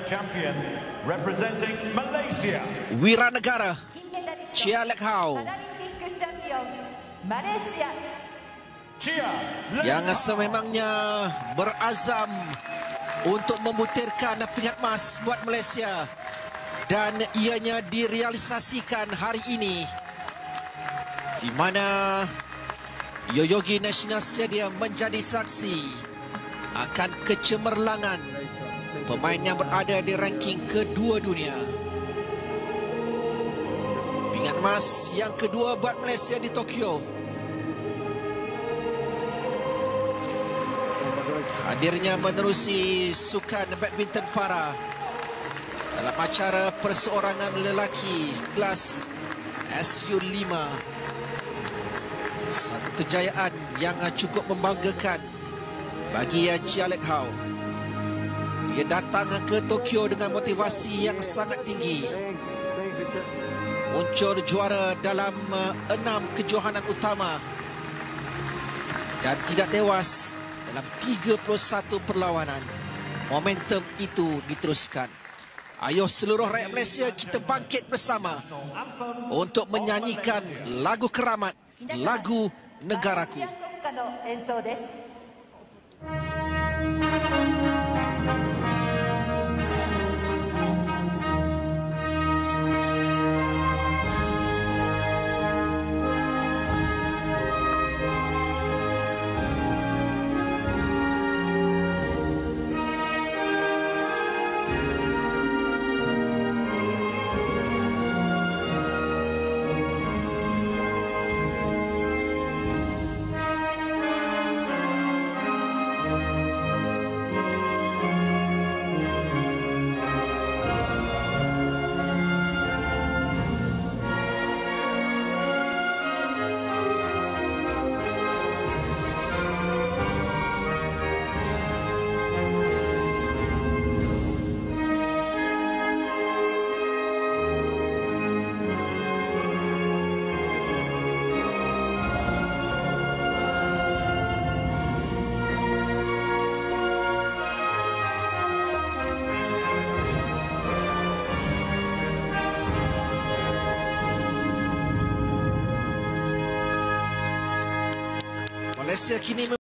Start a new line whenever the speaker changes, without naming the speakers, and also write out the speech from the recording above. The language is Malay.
champion representing Malaysia.
Wiranegara Chia Lek Hau yang sememangnya berazam untuk membutirkan pingat emas buat Malaysia, dan ianya direalisasikan hari ini di mana Yoyogi National Stadium menjadi saksi akan kecemerlangan pemain yang berada di ranking kedua dunia. Pingat emas yang kedua buat Malaysia di Tokyo. Hadirnya menerusi sukan badminton para dalam acara perseorangan lelaki kelas SU5. Satu kejayaan yang cukup membanggakan bagi Chia Lek Hau. Dia datang ke Tokyo dengan motivasi yang sangat tinggi. Muncul juara dalam 6 kejohanan utama dan tidak tewas dalam 31 perlawanan. Momentum itu diteruskan. Ayo seluruh rakyat Malaysia, kita bangkit bersama untuk menyanyikan lagu keramat, lagu negaraku. Malaysia kini